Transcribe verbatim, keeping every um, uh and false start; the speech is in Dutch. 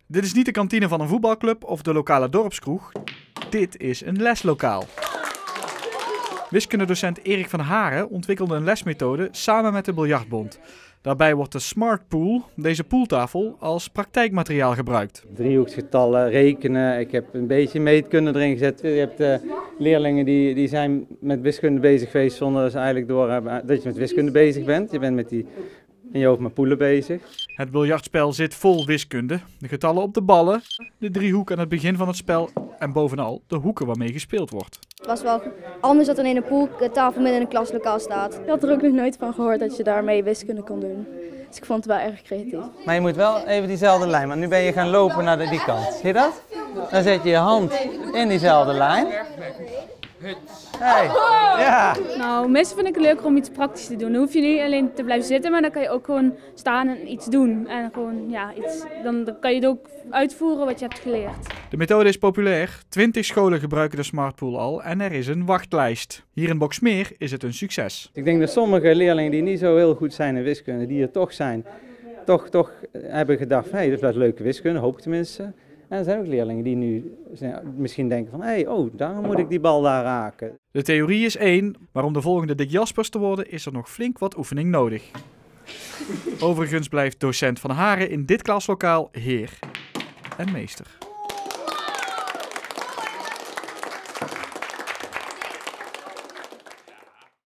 Dit is niet de kantine van een voetbalclub of de lokale dorpskroeg. Dit is een leslokaal. Wiskundedocent Erik van Haren ontwikkelde een lesmethode samen met de Biljartbond. Daarbij wordt de Smart Pool, deze pooltafel, als praktijkmateriaal gebruikt. Driehoeksgetallen, rekenen, ik heb een beetje meetkunde erin gezet. Je hebt uh, leerlingen die, die zijn met wiskunde bezig geweest zonder dat ze eigenlijk doorhebben dat je met wiskunde bezig bent. Je bent met die, in je hoofd met poelen bezig. Het biljartspel zit vol wiskunde. De getallen op de ballen, de driehoek aan het begin van het spel en bovenal de hoeken waarmee gespeeld wordt. Het was wel anders dan in een pooltafel midden in een klaslokaal staat. Ik had er ook nog nooit van gehoord dat je daarmee wiskunde kon doen. Dus ik vond het wel erg creatief. Maar je moet wel even diezelfde lijn, want nu ben je gaan lopen naar de, die kant. Zie je dat? Dan zet je je hand in diezelfde lijn. Hey. Ja. Nou, meestal vind ik het leuker om iets praktisch te doen. Dan hoef je niet alleen te blijven zitten, maar dan kan je ook gewoon staan en iets doen. En gewoon, ja, iets, dan, dan kan je het ook uitvoeren wat je hebt geleerd. De methode is populair. twintig scholen gebruiken de Smart Pool al en er is een wachtlijst. Hier in Boxmeer is het een succes. Ik denk dat sommige leerlingen die niet zo heel goed zijn in wiskunde, die er toch zijn, toch, toch hebben gedacht, hé, hey, dat is wel leuke wiskunde, hoop ik tenminste. En er zijn ook leerlingen die nu misschien denken van, hé, hey, oh, daarom moet ik die bal daar raken. De theorie is één, maar om de volgende Dick Jaspers te worden is er nog flink wat oefening nodig. Overigens blijft docent Van Haren in dit klaslokaal heer en meester.